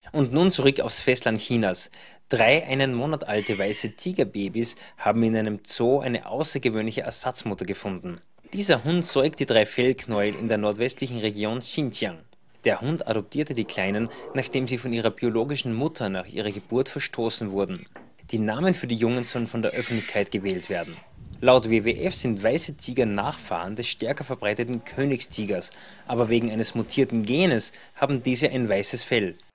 Und nun zurück aufs Festland Chinas. Drei einen Monat alte weiße Tigerbabys haben in einem Zoo eine außergewöhnliche Ersatzmutter gefunden. Dieser Hund säugt die drei Fellknäuel in der nordwestlichen Region Xinjiang. Der Hund adoptierte die Kleinen, nachdem sie von ihrer biologischen Mutter nach ihrer Geburt verstoßen wurden. Die Namen für die Jungen sollen von der Öffentlichkeit gewählt werden. Laut WWF sind weiße Tiger Nachfahren des stärker verbreiteten Königstigers, aber wegen eines mutierten Genes haben diese ein weißes Fell.